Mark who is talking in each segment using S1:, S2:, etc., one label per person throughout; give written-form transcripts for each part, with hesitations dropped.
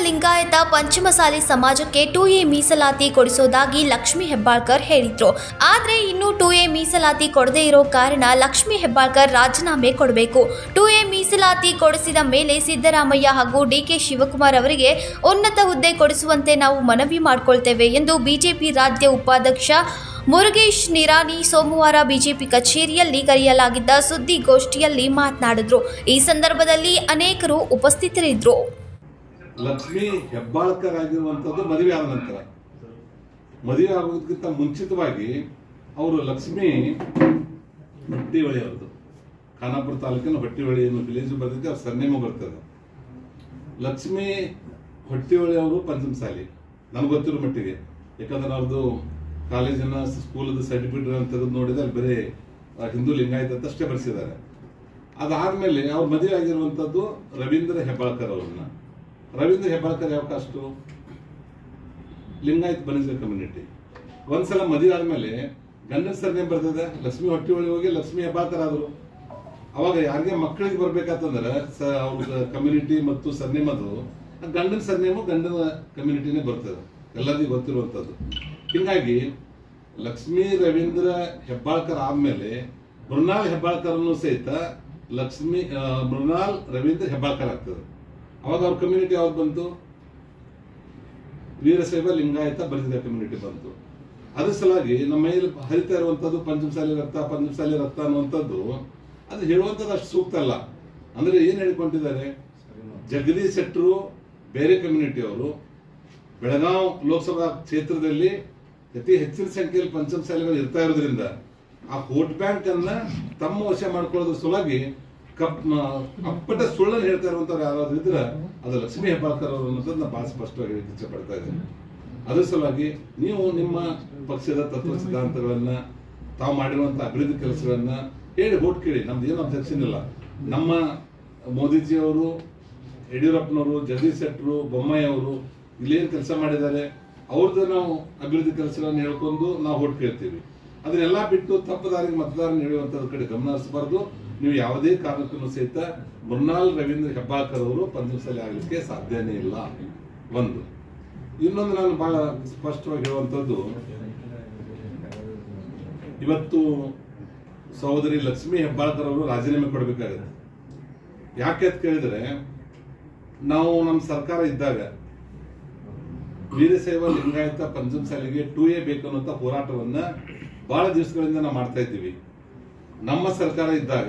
S1: ಲಿಂಗಾಯತ ಪಂಚಮಸಾಲಿ ಸಮಾಜಕ್ಕೆ 2A ಮೀಸಲಾತಿ ಕೊಡಿಸೋದಾಗಿ ಲಕ್ಷ್ಮೀ ಹೆಬ್ಬಾಳ್ಕರ್ ಹೇಳಿದ್ರು. ಆದ್ರೆ ಇನ್ನು 2A ಮೀಸಲಾತಿ ಕೊಡದೇ ಇರೋ ಕಾರಣ ಲಕ್ಷ್ಮೀ ಹೆಬ್ಬಾಳ್ಕರ್ ರಾಜೀನಾಮೆ ಕೊಡಬೇಕು. 2A ಮೀಸಲಾತಿ ಕೊಡಿಸಿದ ಮೇಲೆ ಸಿದ್ದರಾಮಯ್ಯ ಹಾಗೂ DK ಶಿವಕುಮಾರ್ ಅವರಿಗೆ ಉನ್ನತ ಹುದ್ದೆ ಕೊಡಿಸುವಂತೆ ನಾವು ಮನವಿ ಮಾಡಿಕೊಳ್ತೇವೆ ಎಂದು ಬಿಜೆಪಿ ರಾಜ್ಯ ಉಪಾಧ್ಯಕ್ಷ ಮುರುಗೇಶ್ ನಿರಾಣಿ ಸೋಮವಾರ ಬಿಜೆಪಿ ಕಚೇರಿಯಲ್ಲಿ ಕರೆಯಲಾಗಿದ್ದ ಸುದ್ದಿಗೋಷ್ಠಿಯಲ್ಲಿ ಮಾತನಾಡಿದ್ರು. ಈ ಸಂದರ್ಭದಲ್ಲಿ ಅನೇಕರು ಉಪಸ್ಥಿತರಿದ್ದರು.
S2: ಲಕ್ಷ್ಮೀ ಹೆಬ್ಬಾಳ್ಕರ್ ಆಗಿರುವಂತದ್ದು ಮದುವೆ ಆದ ನಂತರ, ಮದುವೆ ಆಗೋದಕ್ಕಿಂತ ಮುಂಚಿತವಾಗಿ ಅವರು ಲಕ್ಷ್ಮೀ ಹೊಟ್ಟಿಹೊಳಿ ಅವ್ರದ್ದು, ಖಾನಾಪುರ ತಾಲೂಕಿನ ಹೊಟ್ಟಿಹೊಳಿ ಅನ್ನೋ ವಿಲೇಜ್ ಬರ್ತಿದ್ದೆ, ಅವ್ರ ಸರ್ನೇಮು ಬರ್ತದೆ. ಲಕ್ಷ್ಮೀ ಹೊಟ್ಟಿಹೊಳಿ ಅವರು ಪಂಚಮಸಾಲಿ ನನಗೆ ಗೊತ್ತಿರೋ ಮಟ್ಟಿಗೆ, ಯಾಕಂದ್ರೆ ಅವ್ರದ್ದು ಕಾಲೇಜಿನ ಸ್ಕೂಲದ ಸರ್ಟಿಫಿಕೇಟ್ ಅಂತ ತೆಗೆದು ನೋಡಿದ್ರೆ ಅಲ್ಲಿ ಬರೀ ಹಿಂದೂ ಲಿಂಗಾಯತ ಅಂತ ಅಷ್ಟೇ ಬರೆಸಿದ್ದಾರೆ. ಅದಾದ್ಮೇಲೆ ಅವ್ರ ಮದುವೆ ಆಗಿರುವಂತದ್ದು ರವೀಂದ್ರ ಹೆಬ್ಬಾಳ್ಕರ್ ಅವ್ರನ್ನ. ರವೀಂದ್ರ ಹೆಬ್ಬಾಳ್ಕರ್ ಯಾವ ಕಾಸ್ಟು? ಲಿಂಗಾಯತ್ ಬನಿಜ ಕಮ್ಯುನಿಟಿ. ಒಂದ್ಸಲ ಮದುವೆ ಆದ್ಮೇಲೆ ಗಂಡನ ಸರ್ನೇಮ್ ಬರ್ತದೆ, ಲಕ್ಷ್ಮೀ ಹೊಟ್ಟಿಹೊಳಿ ಹೋಗಿ ಲಕ್ಷ್ಮೀ ಹೆಬ್ಬಾಳ್ಕರ್ ಆದ್ರು. ಅವಾಗ ಯಾರಿಗೆ ಮಕ್ಕಳಿಗೆ ಬರ್ಬೇಕಂತಂದ್ರೆ ಅವ್ರ ಕಮ್ಯುನಿಟಿ ಮತ್ತು ಸರ್ನೇಮ್ ಅದು ಗಂಡನ ಸರ್ನೇಮು ಗಂಡನ ಕಮ್ಯುನಿಟಿನೇ ಬರ್ತದೆ, ಎಲ್ಲರಿಗೂ ಗೊತ್ತಿರುವಂತದ್ದು. ಹೀಗಾಗಿ ಲಕ್ಷ್ಮೀ ರವೀಂದ್ರ ಹೆಬ್ಬಾಳ್ಕರ್ ಆದ್ಮೇಲೆ ಮೃಣಾಲ್ ಹೆಬ್ಬಾಳ್ಕರ್ ಸಹಿತ ಮೃಣಾಲ್ ರವೀಂದ್ರ ಹೆಬ್ಬಾಳ್ಕರ್ ಆಗ್ತದೆ. ಅವಾಗ ಅವ್ರ ಕಮ್ಯುನಿಟಿ ಯಾವ್ದು ಬಂತು? ವೀರಶೈವ ಲಿಂಗಾಯತ ಬಲಿದ ಕಮ್ಯುನಿಟಿ ಬಂತು. ಅದ್ರ ಸಲಾಗಿ ನಮ್ಮ ಮೈಲಿ ಹರಿತಾ ಇರುವಂತದ್ದು ಪಂಚಮಸಾಲಿ ರಕ್ತ ಅನ್ನುವಂಥದ್ದು ಅದು ಹೇಳುವಂಥದ್ದು ಅಷ್ಟು ಸೂಕ್ತ ಅಲ್ಲ. ಅಂದ್ರೆ ಏನ್ ಹೇಳ್ಕೊಂಡಿದ್ದಾರೆ, ಜಗದೀಶ್ ಶೆಟ್ಟರು ಬೇರೆ ಕಮ್ಯುನಿಟಿ ಅವರು ಬೆಳಗಾವಿ ಲೋಕಸಭಾ ಕ್ಷೇತ್ರದಲ್ಲಿ ಅತಿ ಹೆಚ್ಚಿನ ಸಂಖ್ಯೆಯಲ್ಲಿ ಪಂಚಮಸಾಲಿಗಳು ಇರ್ತಾ ಇರೋದ್ರಿಂದ ಆ ವೋಟ್ ಬ್ಯಾಂಕ್ ಅನ್ನ ತಮ್ಮ ವಶ ಮಾಡ್ಕೊಳ್ಳೋದ್ರ ಸಲುವಾಗಿ ಅಪ್ಪಟ ಸುಳ್ಳನ್ನು ಹೇಳ್ತಾ ಇರುವಂತವ್ರು ಯಾರಾದ್ರೂ ಇದ್ರೆ ಅದು ಲಕ್ಷ್ಮೀ ಹೆಬ್ಬಾಳ್ಕರ್ ಅವರು ಅನ್ನೋದನ್ನ ಬಹಳ ಸ್ಪಷ್ಟವಾಗಿ ಇಚ್ಛೆ ಪಡ್ತಾ ಇದ್ದೇನೆ. ಅದ್ರ ಸಲುವಾಗಿ ನೀವು ನಿಮ್ಮ ಪಕ್ಷದ ತತ್ವ ಸಿದ್ಧಾಂತಗಳನ್ನ, ತಾವು ಮಾಡಿರುವಂತಹ ಅಭಿವೃದ್ಧಿ ಕೆಲಸಗಳನ್ನ ಹೇಳಿ ವೋಟ್ ಕೇಳಿ. ನಮ್ದು ಏನು ಅಬ್ಜೆಕ್ಷನ್ ಇಲ್ಲ. ನಮ್ಮ ಮೋದಿಜಿ ಅವರು, ಯಡಿಯೂರಪ್ಪನವರು, ಜಗದೀಶ್ ಶೆಟ್ಟರು, ಬೊಮ್ಮಾಯಿ ಅವರು ಇಲ್ಲೇನು ಕೆಲಸ ಮಾಡಿದ್ದಾರೆ ಅವ್ರದ್ದು ನಾವು ಅಭಿವೃದ್ಧಿ ಕೆಲಸಗಳನ್ನ ಹೇಳ್ಕೊಂಡು ನಾವು ವೋಟ್ ಕೇಳ್ತೀವಿ. ಅದನ್ನೆಲ್ಲ ಬಿಟ್ಟು ತಪ್ಪದಾರಿಗೆ ಮತದಾರ ನೀಡುವಂತದ ಕಡೆ ಗಮನ ಹರಿಸಬಾರ್ದು. ನೀವು ಯಾವುದೇ ಕಾರಣಕ್ಕೂ ಸಹಿತ ಮೃಣಾಲ್ ರವೀಂದ್ರ ಹೆಬ್ಬಾಳ್ಕರ್ ಅವರು ಪಂಚಮಸಾಲಿ ಆಗಲಿಕ್ಕೆ ಸಾಧ್ಯನೇ ಇಲ್ಲ. ಒಂದು. ಇನ್ನೊಂದು ನಾನು ಬಹಳ ಸ್ಪಷ್ಟವಾಗಿ ಹೇಳುವಂತದ್ದು, ಇವತ್ತು ಸಹೋದರಿ ಲಕ್ಷ್ಮೀ ಹೆಬ್ಬಾಳ್ಕರ್ ಅವರು ರಾಜೀನಾಮೆ ಕೊಡಬೇಕಾಗುತ್ತೆ. ಯಾಕೆ ಅಂತ ಕೇಳಿದ್ರೆ, ನಾವು ನಮ್ಮ ಸರ್ಕಾರ ಇದ್ದಾಗ ವೀರಶೈವ ಲಿಂಗಾಯತ ಪಂಚಮಸಾಲಿಗೆ 2A ಬೇಕು ಅನ್ನೋ ಹೋರಾಟವನ್ನ ಬಹಳ ದಿವಸಗಳಿಂದ ನಾವು ಮಾಡ್ತಾ ಇದ್ದೀವಿ. ನಮ್ಮ ಸರ್ಕಾರ ಇದ್ದಾಗ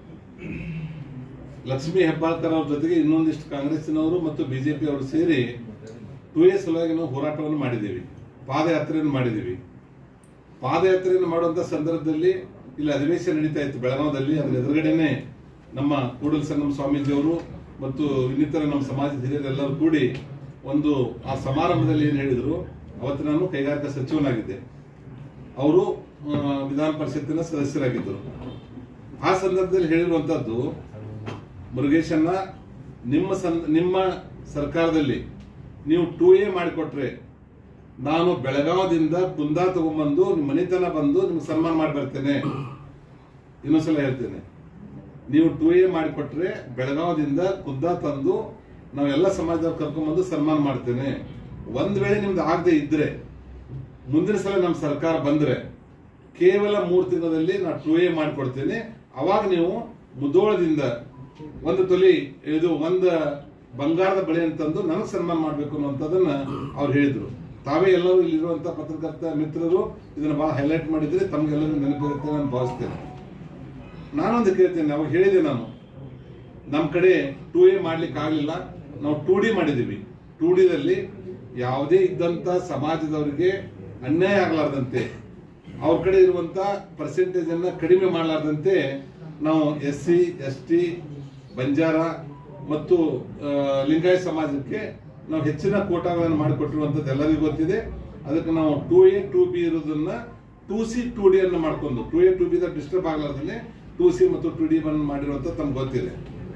S2: ಲಕ್ಷ್ಮೀ ಹೆಬ್ಬಾಳ್ಕರ್ ಅವ್ರ ಜೊತೆಗೆ ಇನ್ನೊಂದಿಷ್ಟು ಕಾಂಗ್ರೆಸ್ಸಿನವರು ಮತ್ತು ಬಿಜೆಪಿ ಅವರು ಸೇರಿ 2A ಸಲುವಾಗಿ ನಾವು ಹೋರಾಟವನ್ನು ಮಾಡಿದ್ದೀವಿ, ಪಾದಯಾತ್ರೆಯನ್ನು ಮಾಡಿದ್ದೀವಿ. ಪಾದಯಾತ್ರೆಯನ್ನು ಮಾಡುವಂತ ಸಂದರ್ಭದಲ್ಲಿ ಇಲ್ಲಿ ಅಧಿವೇಶನ ನಡೀತಾ ಇತ್ತು ಬೆಳಗಾವದಲ್ಲಿ. ಅದರ ಎದುರುಗಡೆನೆ ನಮ್ಮ ಕೂಡಲ ಸಂಗಮ ಸ್ವಾಮೀಜಿಯವರು ಮತ್ತು ಇನ್ನಿತರ ನಮ್ಮ ಸಮಾಜದ ಹಿರಿಯರೆಲ್ಲರೂ ಕೂಡಿ ಒಂದು ಆ ಸಮಾರಂಭದಲ್ಲಿ ಏನ್ ಹೇಳಿದ್ರು, ಅವತ್ತು ನಾನು ಕೈಗಾರಿಕಾ ಸಚಿವನಾಗಿದ್ದೆ, ಅವರು ವಿಧಾನ ಪರಿಷತ್ತಿನ ಸದಸ್ಯರಾಗಿದ್ದರು. ಆ ಸಂದರ್ಭದಲ್ಲಿ ಹೇಳಿರುವಂತದ್ದು, ಮುರುಗೇಶನ್ನ ನಿಮ್ಮ ಸರ್ಕಾರದಲ್ಲಿ ನೀವು 2A ಮಾಡಿಕೊಟ್ರೆ ನಾನು ಬೆಳಗಾವದಿಂದ ಕುಂದಾ ತಗೊಂಡ್ಬಂದು ನಿಮ್ಮ ಮನೆತನ ಬಂದು ನಿಮ್ಗೆ ಸನ್ಮಾನ ಮಾಡಿ ಬರ್ತೇನೆ. ಇನ್ನೊಂದ್ಸಲ ಹೇಳ್ತೇನೆ, ನೀವು 2A ಮಾಡಿಕೊಟ್ರೆ ಬೆಳಗಾವದಿಂದ ಕುಂದಾ ತಂದು ನಾವೆಲ್ಲ ಸಮಾಜದವ್ರು ಕರ್ಕೊಂಡ್ಬಂದು ಸನ್ಮಾನ ಮಾಡ್ತೇನೆ. ಒಂದ್ ವೇಳೆ ನಿಮ್ದು ಆಗದೆ ಇದ್ರೆ ಮುಂದಿನ ಸಲ ನಮ್ಮ ಸರ್ಕಾರ ಬಂದ್ರೆ ಕೇವಲ 3 ತಿಂಗಳಲ್ಲಿ ನಾನು 2A ಮಾಡಿಕೊಡ್ತೇನೆ. ಅವಾಗ ನೀವು ಮುದೋಳದಿಂದ 1 ತೊಲಿ ಒಂದು ಬಂಗಾರದ ಬಳೆ ಅಂತಂದು ನನಗೆ ಸನ್ಮಾನ ಮಾಡ್ಬೇಕು ಅನ್ನುವಂಥದ್ದನ್ನ ಅವ್ರು ಹೇಳಿದ್ರು. ತಾವೇ ಎಲ್ಲರೂ ಇಲ್ಲಿರುವಂತಹ ಪತ್ರಕರ್ತ ಮಿತ್ರರು ಇದನ್ನ ಬಹಳ ಹೈಲೈಟ್ ಮಾಡಿದ್ರೆ ತಮ್ಗೆಲ್ಲರೂ ನೆನಪಿರುತ್ತೆ ನಾನು ಭಾವಿಸ್ತೇನೆ. ನಾನೊಂದು ಕೇಳ್ತೇನೆ, ಅವಾಗ ಹೇಳಿದೆ ನಾನು, ನಮ್ಮ ಕಡೆ 2A ಮಾಡ್ಲಿಕ್ಕೆ ಆಗ್ಲಿಲ್ಲ, ನಾವು 2D ಮಾಡಿದೀವಿ. 2Dದಲ್ಲಿ ಯಾವುದೇ ಇದ್ದಂತ ಸಮಾಜದವರಿಗೆ ಅನ್ಯಾಯ ಆಗಲಾರ್ದಂತೆ, ಅವ್ರ ಕಡೆ ಇರುವಂತ ಪರ್ಸೆಂಟೇಜ್ ಅನ್ನ ಕಡಿಮೆ ಮಾಡಲಾರ್ದಂತೆ ನಾವು SC, ST, ಬಂಜಾರ ಮತ್ತು ಲಿಂಗಾಯತ ಸಮಾಜಕ್ಕೆ ನಾವು ಹೆಚ್ಚಿನ ಕೋಟಾಗಳನ್ನು ಮಾಡಿಕೊಟ್ಟಿರುವಂತದ್ದು ಎಲ್ಲರಿಗೂ ಗೊತ್ತಿದೆ. ಅದಕ್ಕೆ ನಾವು 2A 2B ಇರೋದನ್ನ 2C 2D ಅನ್ನು ಮಾಡ್ಕೊಂಡು 2A 2B ಡಿಸ್ಟರ್ಬ್ ಆಗಲಾರ್ದೇ 2C ಮತ್ತು 2D ಮಾಡಿರುವಂತದ್ದು ತಮ್ಗೆ ಗೊತ್ತಿದೆ.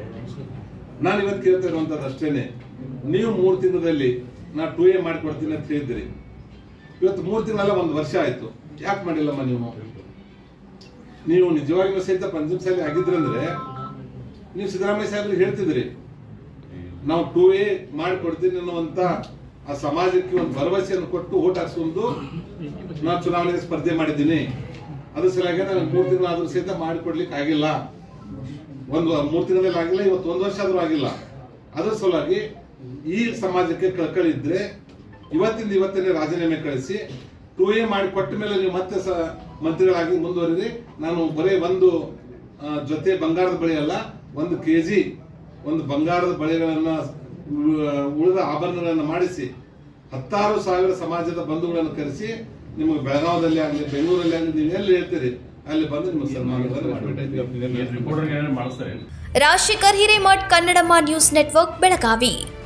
S2: ನಾನು ಇವತ್ತು ಕೇಳ್ತಾ ಇರುವಂತದ್ದು ಅಷ್ಟೇನೆ, ನೀವು 3 ತಿಂಗಳಲ್ಲಿ ನಾ 2A ಮಾಡಿಕೊಡ್ತೀನಿ ಅಂತ ಹೇಳಿದ್ರಿ. ಇವತ್ತು 3 ತಿಂಗಳ 1 ವರ್ಷ ಆಯ್ತು, ಯಾಕೆ ಮಾಡಿಲ್ಲಮ್ಮ ನೀವು ನಿಜವಾಗಿಯೂ ಸಹಿತ ಪಂಚಮಸಾಲಿ ಆಗಿದ್ರಂದ್ರೆ ನೀವು ಸಿದ್ದರಾಮಯ್ಯ ಸಾಹೇಬ್ರಿಗೆ ಹೇಳ್ತಿದ್ರಿ, ನಾವು 2A ಮಾಡಿಕೊಡ್ತೀನಿ ಅನ್ನುವಂತ ಆ ಸಮಾಜಕ್ಕೆ ಒಂದು ಭರವಸೆಯನ್ನು ಕೊಟ್ಟು ಓಟ್ ಹಾಕ್ಸ್ಕೊಂಡು ನಾನು ಚುನಾವಣೆಗೆ ಸ್ಪರ್ಧೆ ಮಾಡಿದ್ದೀನಿ. ಅದ್ರ ಸಲುವಾಗಿ ನಾನು 3 ತಿಂಗಳಾದ್ರೂ ಸಹಿತ ಮಾಡಿಕೊಡ್ಲಿಕ್ಕೆ ಆಗಿಲ್ಲ. 3 ತಿಂಗಳಲ್ಲಿ ಆಗಿಲ್ಲ, ಇವತ್ತು 1 ವರ್ಷ ಆದ್ರೂ ಆಗಿಲ್ಲ. ಅದ್ರ ಸಲುವಾಗಿ ಈ ಸಮಾಜಕ್ಕೆ ಕಳಕಳಿ ಇದ್ರೆ ಇವತ್ತನೇ ರಾಜೀನಾಮೆ ಕಳಿಸಿ 2A ಮಾಡಿ ಕೊಟ್ಟ ಮೇಲೆ ನೀವು ಮತ್ತೆ ಮಂತ್ರಿಗಳಾಗಿ ಮುಂದುವರಿರಿ. ನಾನು ಬರೀ ಒಂದು ಜೊತೆ ಬಂಗಾರದ ಬಳೆ ಅಲ್ಲ, 1 kg ಬಂಗಾರದ ಬಳೆಗಳನ್ನ ಉಳಿದ ಆಭರಣಗಳನ್ನು ಮಾಡಿಸಿ 16,000 ಸಮಾಜದ ಬಂಧುಗಳನ್ನು ಕರೆಸಿ ನಿಮಗೆ ಬೆಳಗಾವದಲ್ಲಿ ಆಗಲಿ ಬೆಂಗಳೂರಲ್ಲಿ ಆಗಲಿ ನೀವು ಎಲ್ಲಿ ಹೇಳ್ತೀರಿ ಅಲ್ಲಿ ಬಂದು ನಿಮಗೆ ಸನ್ಮಾನ ಮಾಡಿ.
S1: Rajashekhar Hiremath, Kannadamma news network, Belagavi.